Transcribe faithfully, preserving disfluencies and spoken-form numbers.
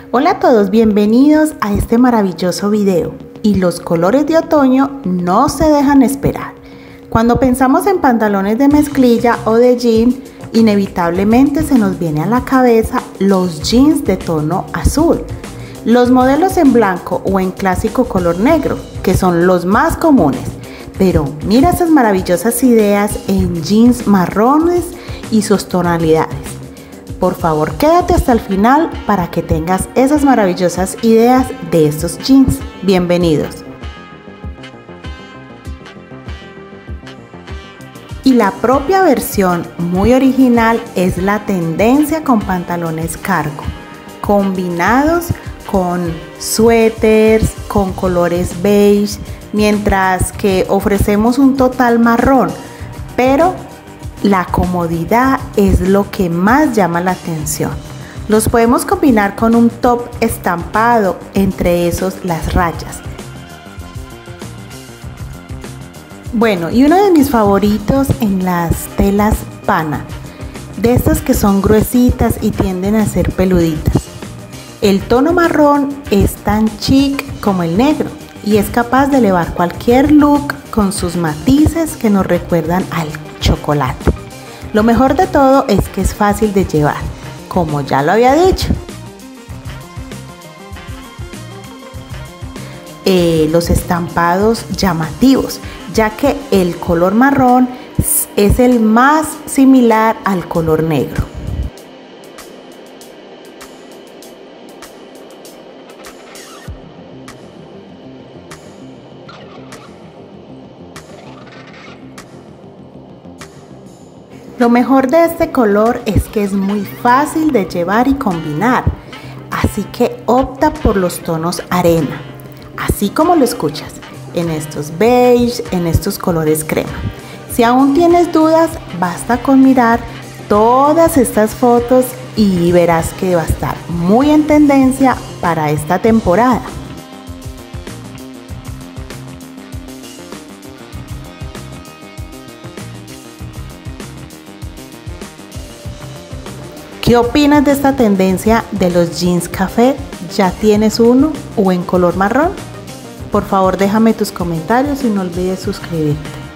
Hola a todos, bienvenidos a este maravilloso video. Y los colores de otoño no se dejan esperar. Cuando pensamos en pantalones de mezclilla o de jean, inevitablemente se nos viene a la cabeza los jeans de tono azul. Los modelos en blanco o en clásico color negro, que son los más comunes. Pero mira esas maravillosas ideas en jeans marrones y sus tonalidades. Por favor, quédate hasta el final para que tengas esas maravillosas ideas de estos jeans. Bienvenidos. Y la propia versión muy original es la tendencia con pantalones cargo, combinados con suéteres, con colores beige, mientras que ofrecemos un total marrón, pero la comodidad es lo que más llama la atención. Los podemos combinar con un top estampado, entre esos las rayas. Bueno, y uno de mis favoritos en las telas pana, de estas que son gruesitas y tienden a ser peluditas. El tono marrón es tan chic como el negro y es capaz de elevar cualquier look con sus matices que nos recuerdan al chocolate. Lo mejor de todo es que es fácil de llevar, como ya lo había dicho. Eh, los estampados llamativos, ya que el color marrón es el más similar al color negro. Lo mejor de este color es que es muy fácil de llevar y combinar, así que opta por los tonos arena, así como lo escuchas, en estos beige, en estos colores crema. Si aún tienes dudas, basta con mirar todas estas fotos y verás que va a estar muy en tendencia para esta temporada. ¿Qué opinas de esta tendencia de los jeans café? ¿Ya tienes uno o en color marrón? Por favor, déjame tus comentarios y no olvides suscribirte.